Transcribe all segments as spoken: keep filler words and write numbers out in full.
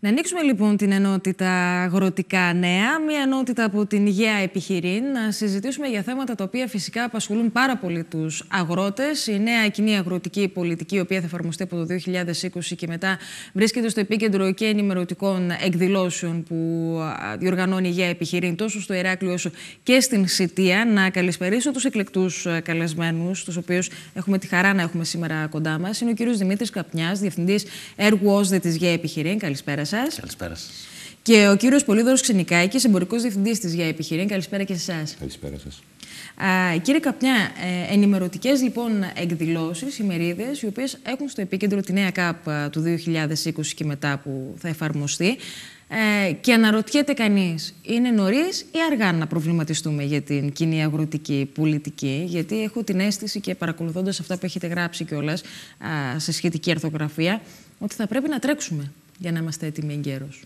ανοίξουμε λοιπόν την ενότητα Αγροτικά Νέα, μια ενότητα από την Γέα Επιχειρήν, να συζητήσουμε για θέματα τα οποία φυσικά απασχολούν πάρα πολύ τους αγρότες. Η νέα κοινή αγροτική πολιτική, η οποία θα εφαρμοστεί από το δύο χιλιάδες είκοσι και μετά, βρίσκεται στο επίκεντρο και ενημερωτικών εκδηλώσεων που διοργανώνει η Γέα Επιχειρήν τόσο στο Ηράκλειο όσο και στην Σιτία. Να καλησπερίσω τους εκλεκτούς καλεσμένους, τους οποίους έχουμε τη χαρά να έχουμε σήμερα κοντά μας. Είναι ο κύριος Δημήτρης Καπνιάς, διευθυντής έργου ΟΣΔΕ της Γέα Επιχειρήν. Καλησπέρα σας. Καλησπέρα σας. Και ο κύριος Πολύδωρος Ξενικάκης, εμπορικός διευθυντής της Γέα Επιχειρήν. Καλησπέρα και σε εσάς. Καλησπέρα σας. Α, κύριε Καπνιά, ε, ενημερωτικές λοιπόν εκδηλώσεις, ημερίδες, οι οποίες έχουν στο επίκεντρο τη νέα ΚΑΠ του δύο χιλιάδες είκοσι και μετά που θα εφαρμοστεί. Ε, και αναρωτιέται κανείς, είναι νωρίς ή αργά να προβληματιστούμε για την κοινή αγροτική πολιτική? Γιατί έχω την αίσθηση, και παρακολουθώντας αυτά που έχετε γράψει κιόλας α, σε σχετική αρθογραφία, ότι θα πρέπει να τρέξουμε για να είμαστε έτοιμοι εγκαίρως.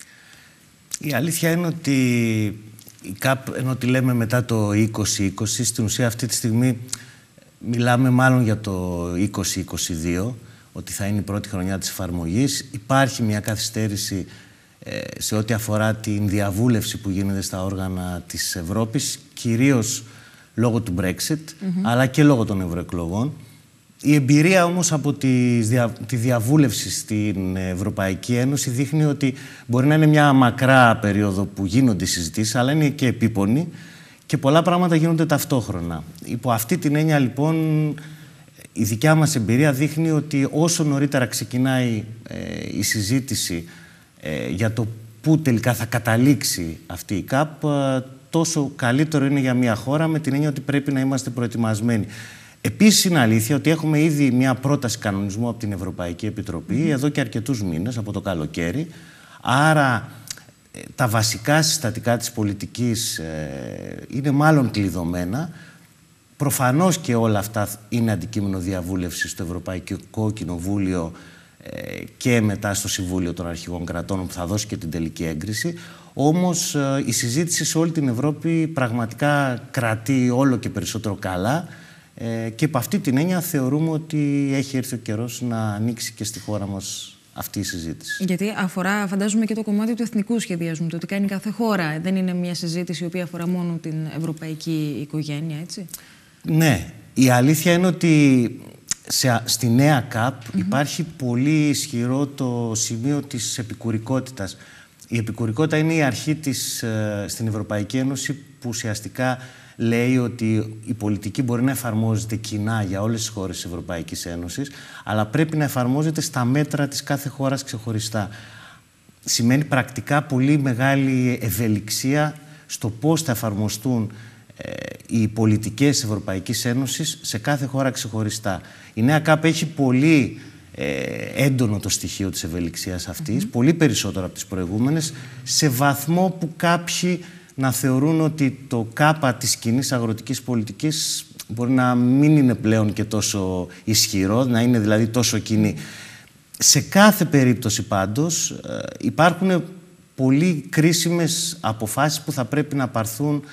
Η αλήθεια είναι ότι η ΚΑΠ, ενώ τη λέμε μετά το είκοσι είκοσι, στην ουσία αυτή τη στιγμή μιλάμε μάλλον για το είκοσι είκοσι δύο, ότι θα είναι η πρώτη χρονιά της εφαρμογής. Υπάρχει μια καθυστέρηση ε, σε ό,τι αφορά την διαβούλευση που γίνεται στα όργανα της Ευρώπης, κυρίως λόγω του Brexit, mm-hmm. αλλά και λόγω των ευρωεκλογών. Η εμπειρία όμως από τη, δια, τη διαβούλευση στην Ευρωπαϊκή Ένωση δείχνει ότι μπορεί να είναι μια μακρά περίοδο που γίνονται συζητήσεις, αλλά είναι και επίπονη και πολλά πράγματα γίνονται ταυτόχρονα. Υπό αυτή την έννοια, λοιπόν, η δικιά μας εμπειρία δείχνει ότι όσο νωρίτερα ξεκινάει ε, η συζήτηση ε, για το πού τελικά θα καταλήξει αυτή η ΚΑΠ, ε, τόσο καλύτερο είναι για μια χώρα, με την έννοια ότι πρέπει να είμαστε προετοιμασμένοι. Επίσης, είναι αλήθεια ότι έχουμε ήδη μια πρόταση κανονισμού από την Ευρωπαϊκή Επιτροπή mm. εδώ και αρκετούς μήνες, από το καλοκαίρι. Άρα, τα βασικά συστατικά της πολιτικής ε, είναι μάλλον κλειδωμένα. Προφανώς και όλα αυτά είναι αντικείμενο διαβούλευση στο Ευρωπαϊκό Κοινοβούλιο ε, και μετά στο Συμβούλιο των Αρχηγών Κρατών, που θα δώσει και την τελική έγκριση. Όμως, ε, η συζήτηση σε όλη την Ευρώπη πραγματικά κρατεί όλο και περισσότερο καλά. Ε, και από αυτή την έννοια θεωρούμε ότι έχει έρθει ο καιρός να ανοίξει και στη χώρα μας αυτή η συζήτηση. Γιατί αφορά, φαντάζομαι, και το κομμάτι του εθνικού σχεδιασμού, το τι κάνει κάθε χώρα. Δεν είναι μια συζήτηση η οποία αφορά μόνο την ευρωπαϊκή οικογένεια, έτσι. Ναι. Η αλήθεια είναι ότι σε, στη νέα ΚΑΠ mm-hmm. υπάρχει πολύ ισχυρό το σημείο της επικουρικότητας. Η επικουρικότητα είναι η αρχή της, ε, στην Ευρωπαϊκή Ένωση που ουσιαστικά λέει ότι η πολιτική μπορεί να εφαρμόζεται κοινά για όλες τις χώρες της Ευρωπαϊκής Ένωσης, αλλά πρέπει να εφαρμόζεται στα μέτρα της κάθε χώρας ξεχωριστά. Σημαίνει πρακτικά πολύ μεγάλη ευελιξία στο πώς θα εφαρμοστούν ε, οι πολιτικές της Ευρωπαϊκής Ένωσης σε κάθε χώρα ξεχωριστά. Η νέα ΚΑΠ έχει πολύ ε, έντονο το στοιχείο της ευελιξίας αυτής, mm-hmm. πολύ περισσότερο από τις προηγούμενες, σε βαθμό που κάποιοι να θεωρούν ότι το ΚΑΠΑ της κοινής αγροτικής πολιτικής μπορεί να μην είναι πλέον και τόσο ισχυρό, να είναι δηλαδή τόσο κοινή. Σε κάθε περίπτωση πάντως υπάρχουν πολύ κρίσιμες αποφάσεις που θα πρέπει να πάρθουν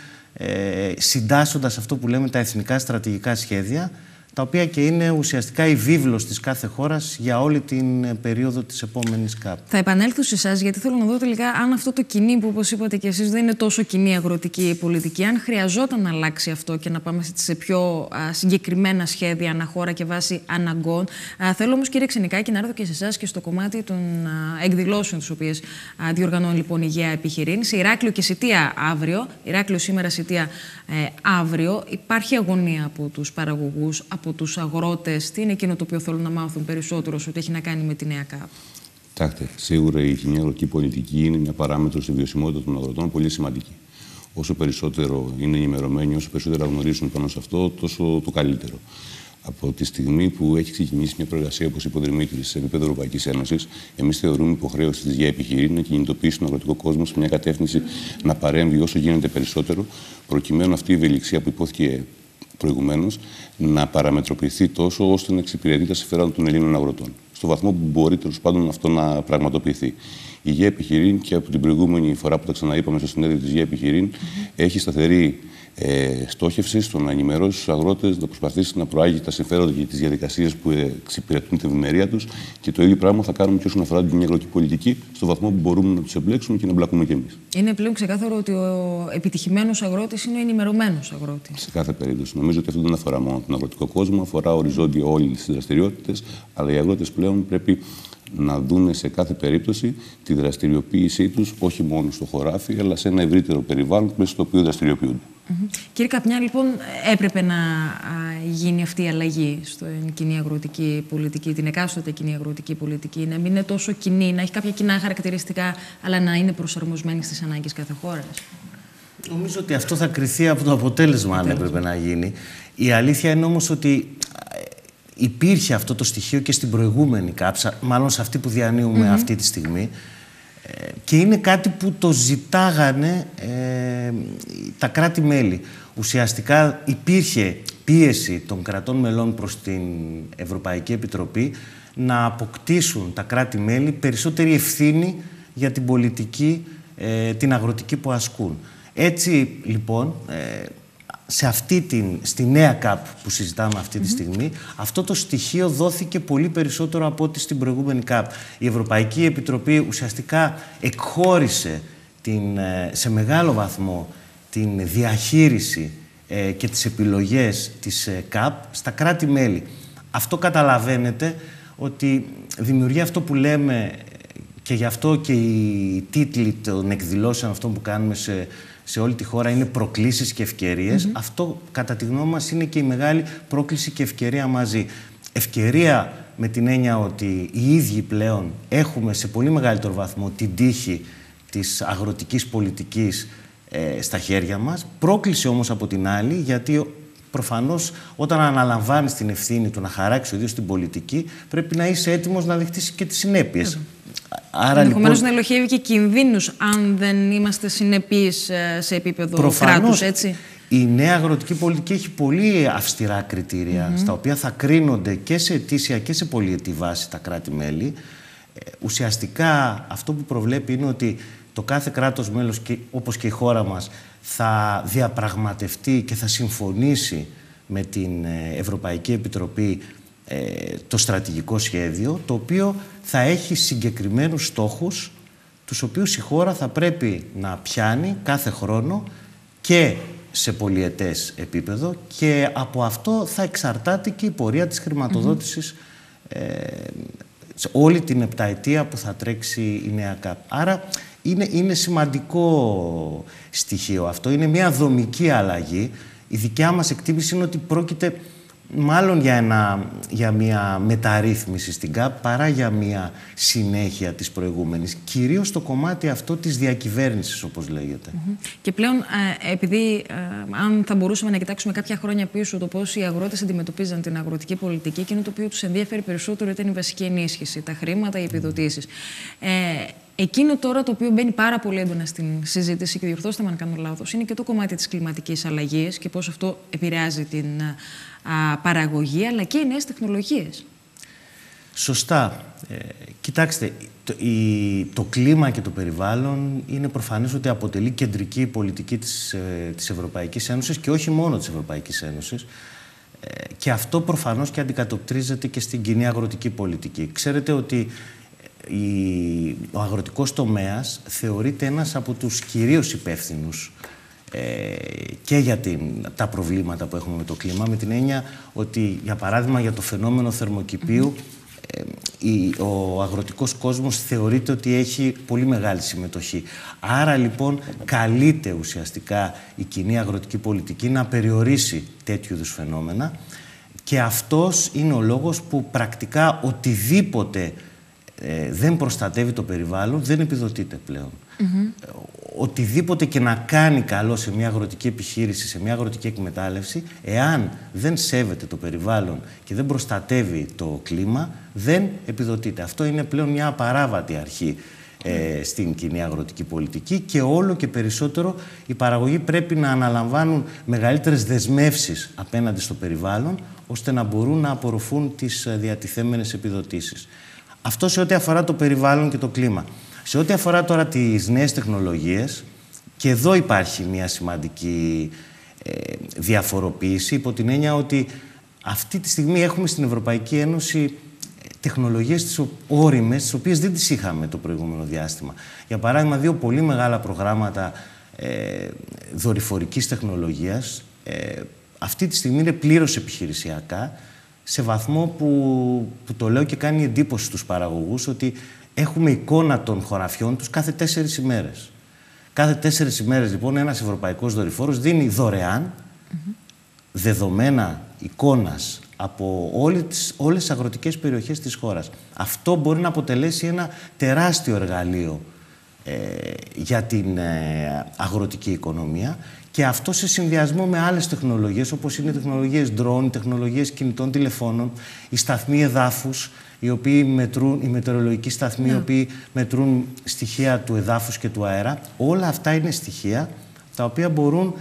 ε, συντάσσοντας αυτό που λέμε τα εθνικά στρατηγικά σχέδια, τα οποία και είναι ουσιαστικά η βίβλος της κάθε χώρας για όλη την περίοδο της επόμενης ΚΑΠ. Θα επανέλθω σε εσάς, γιατί θέλω να δω τελικά αν αυτό το κοινή που, όπως είπατε και εσείς, δεν είναι τόσο κοινή αγροτική πολιτική, αν χρειαζόταν να αλλάξει αυτό και να πάμε σε πιο α, συγκεκριμένα σχέδια αναχώρα και βάση αναγκών. Α, θέλω όμως, κύριε Ξενικάκη, να έρθω και σε εσάς και στο κομμάτι των α, εκδηλώσεων, τις οποίες α, διοργανώνει λοιπόν η Γέα Επιχειρήν. Σε Ηράκλειο και Σιτία αύριο, Ηράκλειο σήμερα, Σιτία ε, αύριο, υπάρχει αγωνία από τους παραγωγούς, από τους αγρότες. Τι είναι εκείνο το οποίο θέλουν να μάθουν περισσότερο σε ό,τι έχει να κάνει με τη νέα ΚΑΠ? Κοιτάξτε, σίγουρα η κοινή αγροτική πολιτική είναι μια παράμετρο στη βιωσιμότητα των αγροτών πολύ σημαντική. Όσο περισσότερο είναι ενημερωμένοι, όσο περισσότερο γνωρίζουν πάνω σε αυτό, τόσο το καλύτερο. Από τη στιγμή που έχει ξεκινήσει μια προεργασία, όπως είπε ο Δημήτρης, σε επίπεδο Ευρωπαϊκής Ένωσης, εμείς θεωρούμε υποχρέωση της Γέα Επιχειρήν να κινητοποιήσει τον αγροτικό κόσμο σε μια κατεύθυνση να παρέμβει όσο γίνεται περισσότερο, προκειμένου αυτή η ευελιξία που υπόθηκε προηγουμένως να παραμετροποιηθεί τόσο ώστε να εξυπηρετεί τα συμφέροντα των Ελλήνων αγροτών. Στο βαθμό που μπορεί τέλος πάντων αυτό να πραγματοποιηθεί. Η Γέα Επιχειρήν, και από την προηγούμενη φορά που τα ξαναείπαμε στο συνέδριο της Γέα Επιχειρήν, mm-hmm. έχει σταθερή ε, στόχευση στο να ενημερώσει τους αγρότες, να προσπαθήσει να προάγει τα συμφέροντα και τις διαδικασίες που εξυπηρετούν την ευημερία τους. Και το ίδιο πράγμα θα κάνουμε και όσον αφορά την αγροτική πολιτική, στο βαθμό που μπορούμε να τους εμπλέξουμε και να εμπλακούμε κι εμείς. Είναι πλέον ξεκάθαρο ότι ο επιτυχημένος αγρότης είναι ο ενημερωμένος αγρότης. Σε κάθε περίπτωση. Νομίζω ότι αυτό δεν αφορά μόνο τον αγροτικό κόσμο, αφορά οριζόντια όλες τις δραστηριότητες, αλλά οι αγρότες πλέον πρέπει να δουν σε κάθε περίπτωση τη δραστηριοποίησή τους, όχι μόνο στο χωράφι, αλλά σε ένα ευρύτερο περιβάλλον μέσα στο οποίο δραστηριοποιούνται. Mm-hmm. Κύριε Καπνιά, λοιπόν, έπρεπε να γίνει αυτή η αλλαγή στην κοινή αγροτική πολιτική, την εκάστοτε κοινή αγροτική πολιτική, να μην είναι τόσο κοινή, να έχει κάποια κοινά χαρακτηριστικά, αλλά να είναι προσαρμοσμένη στις ανάγκες κάθε χώρας. Νομίζω ότι αυτό θα κριθεί από το αποτέλεσμα, αν έπρεπε να γίνει. Η αλήθεια είναι όμως ότι υπήρχε αυτό το στοιχείο και στην προηγούμενη κάψα, μάλλον σε αυτή που διανύουμε mm-hmm. αυτή τη στιγμή, και είναι κάτι που το ζητάγανε ε, τα κράτη-μέλη. Ουσιαστικά υπήρχε πίεση των κρατών μελών προς την Ευρωπαϊκή Επιτροπή να αποκτήσουν τα κράτη-μέλη περισσότερη ευθύνη για την πολιτική, ε, την αγροτική που ασκούν. Έτσι, λοιπόν, ε, σε αυτή την, στη νέα ΚΑΠ που συζητάμε αυτή τη mm-hmm. στιγμή, αυτό το στοιχείο δόθηκε πολύ περισσότερο από ό,τι στην προηγούμενη ΚΑΠ. Η Ευρωπαϊκή Επιτροπή ουσιαστικά εκχώρησε την, σε μεγάλο βαθμό την διαχείριση ε, και τις επιλογές της ε, ΚΑΠ στα κράτη-μέλη. Αυτό καταλαβαίνετε ότι δημιουργεί αυτό που λέμε, και γι' αυτό και οι τίτλοι των εκδηλώσεων αυτών που κάνουμε σε σε όλη τη χώρα είναι προκλήσεις και ευκαιρίες. Mm-hmm. Αυτό, κατά τη γνώμη μας, είναι και η μεγάλη πρόκληση και ευκαιρία μαζί. Ευκαιρία με την έννοια ότι οι ίδιοι πλέον έχουμε σε πολύ μεγαλύτερο βαθμό την τύχη της αγροτικής πολιτικής ε, στα χέρια μας. Πρόκληση όμως από την άλλη, γιατί προφανώς όταν αναλαμβάνεις την ευθύνη του να χαράξει ο ίδιος την πολιτική, πρέπει να είσαι έτοιμος να δεχτείς και τις συνέπειες. Mm-hmm. Ενδεχομένως λοιπόν, να ελοχεύει και κινδύνους αν δεν είμαστε συνεπείς σε επίπεδο κράτους, έτσι. Η νέα αγροτική πολιτική έχει πολύ αυστηρά κριτήρια, mm-hmm. στα οποία θα κρίνονται και σε αιτήσια και σε πολυετή βάση τα κράτη-μέλη. Ε, ουσιαστικά αυτό που προβλέπει είναι ότι το κάθε κράτος μέλος, και, όπως και η χώρα μας, θα διαπραγματευτεί και θα συμφωνήσει με την Ευρωπαϊκή Επιτροπή το στρατηγικό σχέδιο, το οποίο θα έχει συγκεκριμένους στόχους, τους οποίους η χώρα θα πρέπει να πιάνει κάθε χρόνο και σε πολυετές επίπεδο, και από αυτό θα εξαρτάται και η πορεία της χρηματοδότησης mm-hmm. ε, σε όλη την επταετία που θα τρέξει η νέα ΚΑΠ. Άρα είναι, είναι σημαντικό στοιχείο αυτό, είναι μια δομική αλλαγή. Η δικιά μας εκτίμηση είναι ότι πρόκειται μάλλον για, ένα, για μια μεταρρύθμιση στην ΚΑΠ παρά για μια συνέχεια της προηγούμενης. Κυρίως στο κομμάτι αυτό της διακυβέρνησης, όπως λέγεται. Mm-hmm. Και πλέον, ε, επειδή ε, αν θα μπορούσαμε να κοιτάξουμε κάποια χρόνια πίσω το πώς οι αγρότες αντιμετωπίζαν την αγροτική πολιτική, εκείνο το οποίο τους ενδιαφέρει περισσότερο ήταν η βασική ενίσχυση, τα χρήματα, οι επιδοτήσεις. Ε, Εκείνο τώρα το οποίο μπαίνει πάρα πολύ έντονα στην συζήτηση, και διορθώστε με αν κάνω λάθος, είναι και το κομμάτι της κλιματικής αλλαγής και πώς αυτό επηρεάζει την α, παραγωγή, αλλά και οι νέες τεχνολογίες. Σωστά. Ε, κοιτάξτε, το, η, το κλίμα και το περιβάλλον είναι προφανές ότι αποτελεί κεντρική πολιτική της, ε, της Ευρωπαϊκής Ένωσης, και όχι μόνο της Ευρωπαϊκής Ένωσης. Ε, και αυτό προφανώς και αντικατοπτρίζεται και στην κοινή αγροτική πολιτική. Ξέρετε ότι ο αγροτικός τομέας θεωρείται ένας από τους κυρίως υπεύθυνους ε, και για την, τα προβλήματα που έχουμε με το κλίμα, με την έννοια ότι, για παράδειγμα, για το φαινόμενο θερμοκηπίου ε, η, ο αγροτικός κόσμος θεωρείται ότι έχει πολύ μεγάλη συμμετοχή. Άρα, λοιπόν, καλείται ουσιαστικά η κοινή αγροτική πολιτική να περιορίσει τέτοιου είδους φαινόμενα, και αυτός είναι ο λόγος που πρακτικά οτιδήποτε Ε, δεν προστατεύει το περιβάλλον, δεν επιδοτείται πλέον. Mm-hmm. Ε, οτιδήποτε και να κάνει καλό σε μια αγροτική επιχείρηση, σε μια αγροτική εκμετάλλευση, εάν δεν σέβεται το περιβάλλον και δεν προστατεύει το κλίμα, δεν επιδοτείται. Αυτό είναι πλέον μια απαράβατη αρχή ε, στην κοινή αγροτική πολιτική, και όλο και περισσότερο οι παραγωγοί πρέπει να αναλαμβάνουν μεγαλύτερες δεσμεύσεις απέναντι στο περιβάλλον, ώστε να μπορούν να απορροφούν τις διατηθέμενες επιδοτήσεις. Αυτό σε ό,τι αφορά το περιβάλλον και το κλίμα. Σε ό,τι αφορά τώρα τις νέες τεχνολογίες, Και εδώ υπάρχει μια σημαντική ε, διαφοροποίηση, υπό την έννοια ότι αυτή τη στιγμή έχουμε στην Ευρωπαϊκή Ένωση τεχνολογίες τις όριμες, τις οποίες δεν τις είχαμε το προηγούμενο διάστημα. Για παράδειγμα, δύο πολύ μεγάλα προγράμματα ε, δορυφορικής τεχνολογίας ε, αυτή τη στιγμή είναι πλήρως επιχειρησιακά, σε βαθμό που, που το λέω και κάνει εντύπωση στους παραγωγούς ότι έχουμε εικόνα των χωραφιών τους κάθε τέσσερις ημέρες. Κάθε τέσσερις ημέρες, λοιπόν, ένας ευρωπαϊκός δορυφόρος δίνει δωρεάν mm-hmm. δεδομένα εικόνας από όλες τις, όλες τις αγροτικές περιοχές της χώρας. Αυτό μπορεί να αποτελέσει ένα τεράστιο εργαλείο ε, για την ε, αγροτική οικονομία, και αυτό σε συνδυασμό με άλλες τεχνολογίες, όπως είναι οι τεχνολογίες drone, οι τεχνολογίες κινητών τηλεφώνων, οι σταθμοί εδάφους, οι οποίοι μετρούν, οι μετεωρολογικοί σταθμοί, yeah. οι οποίοι μετρούν στοιχεία του εδάφους και του αέρα. Όλα αυτά είναι στοιχεία τα οποία μπορούν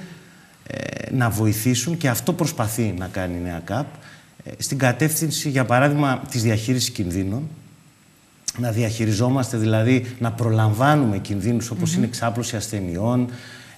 ε, να βοηθήσουν, και αυτό προσπαθεί να κάνει η νέα ΚΑΠ, ε, στην κατεύθυνση, για παράδειγμα, της διαχείρισης κινδύνων. Να διαχειριζόμαστε, δηλαδή, να προλαμβάνουμε κινδύνους όπως mm-hmm. είναι εξάπλωση ασθενειών,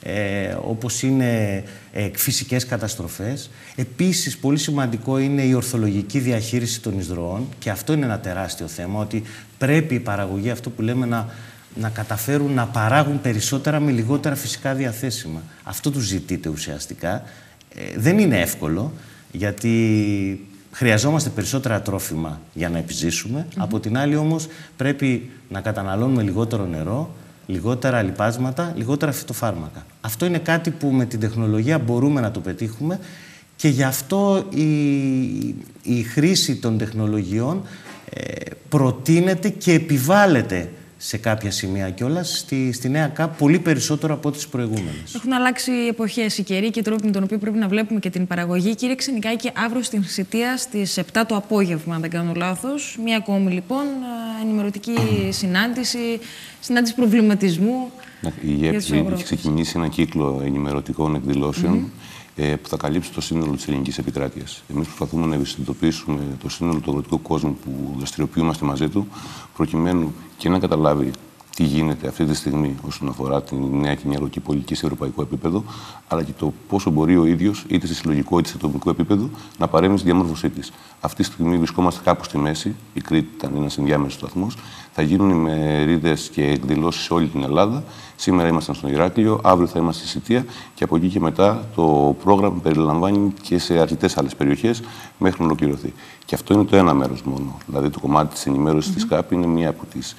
Ε, όπως είναι ε, φυσικές καταστροφές. Επίσης, πολύ σημαντικό είναι η ορθολογική διαχείριση των εισρωών, και αυτό είναι ένα τεράστιο θέμα, ότι πρέπει οι παραγωγοί, αυτό που λέμε, να, να καταφέρουν να παράγουν περισσότερα με λιγότερα φυσικά διαθέσιμα. Αυτό τους ζητείται ουσιαστικά. Ε, δεν είναι εύκολο, γιατί χρειαζόμαστε περισσότερα τρόφιμα για να επιζήσουμε. Mm-hmm. Από την άλλη, όμως, πρέπει να καταναλώνουμε λιγότερο νερό, λιγότερα λιπάσματα, λιγότερα φυτοφάρμακα. Αυτό είναι κάτι που με την τεχνολογία μπορούμε να το πετύχουμε, και γι' αυτό η, η χρήση των τεχνολογιών ε, προτείνεται και επιβάλλεται σε κάποια σημεία κιόλας στη, στη νέα ΚΑΠ πολύ περισσότερο από τις προηγούμενες. Έχουν αλλάξει οι εποχές, οι καιροί και οι τρόποι με τον οποίο πρέπει να βλέπουμε και την παραγωγή. Κύριε Ξενικάκη, αύριο στην Σιτία στις επτά το απόγευμα, αν δεν κάνω λάθος, μία ακόμη λοιπόν ενημερωτική συνάντηση, συνάντηση προβληματισμού. Η ΓΕΠ έχει ξεκινήσει ένα κύκλο ενημερωτικών εκδηλώσεων mm-hmm. που θα καλύψει το σύνολο της ελληνικής επικράτειας. Εμείς προσπαθούμε να ευαισθητοποιήσουμε το σύνολο του αγροτικού κόσμου που δραστηριοποιούμαστε μαζί του, προκειμένου και να καταλάβει τι γίνεται αυτή τη στιγμή όσον αφορά τη νέα κοινή αγροτική πολιτική σε ευρωπαϊκό επίπεδο, αλλά και το πόσο μπορεί ο ίδιος, είτε σε συλλογικό είτε σε τοπικό επίπεδο, να παρέμβει στη διαμόρφωσή της. Αυτή τη στιγμή βρισκόμαστε κάπου στη μέση. Η Κρήτη ήταν ένας ενδιάμεσος σταθμός. Θα γίνουν ημερίδες και εκδηλώσεις σε όλη την Ελλάδα. Σήμερα ήμασταν στο Ηράκλειο, αύριο θα είμαστε στη Σιτία, και από εκεί και μετά το πρόγραμμα περιλαμβάνει και σε αρκετές άλλες περιοχές μέχρι να ολοκληρωθεί. Και αυτό είναι το ένα μέρος μόνο. Δηλαδή, το κομμάτι της ενημέρωσης mm-hmm. της ΚΑΠ είναι μία από τις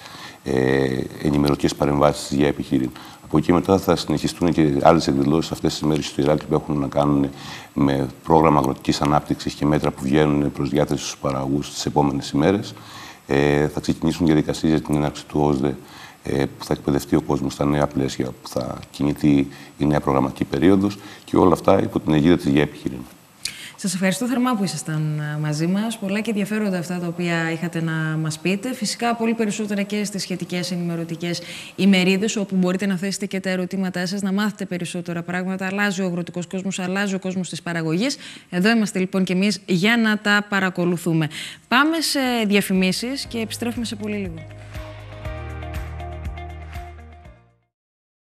ε, ενημερωτικές παρεμβάσεις για επιχείρημα. Από εκεί μετά θα συνεχιστούν και άλλες εκδηλώσεις αυτές τις μέρες στο Ηράκλειο που έχουν να κάνουν με πρόγραμμα αγροτικής ανάπτυξης και μέτρα που βγαίνουν προς διάθεση στους παραγωγούς τις επόμενες ημέρες. Ε, θα ξεκινήσουν διαδικασίες για την έναρξη του ΟΣΔΕ, ε, που θα εκπαιδευτεί ο κόσμος στα νέα πλαίσια που θα κινηθεί η νέα προγραμματική περίοδος, και όλα αυτά υπό την αιγίδα της ΓΕ Επιχείρημα. Σας ευχαριστώ θερμά που ήσασταν μαζί μας. Πολλά και ενδιαφέροντα αυτά τα οποία είχατε να μας πείτε. Φυσικά πολύ περισσότερα και στις σχετικές ενημερωτικές ημερίδες, όπου μπορείτε να θέσετε και τα ερωτήματά σας, να μάθετε περισσότερα πράγματα. Αλλάζει ο αγροτικός κόσμος, αλλάζει ο κόσμος της παραγωγής. Εδώ είμαστε λοιπόν και εμείς για να τα παρακολουθούμε. Πάμε σε διαφημίσεις και επιστρέφουμε σε πολύ λίγο.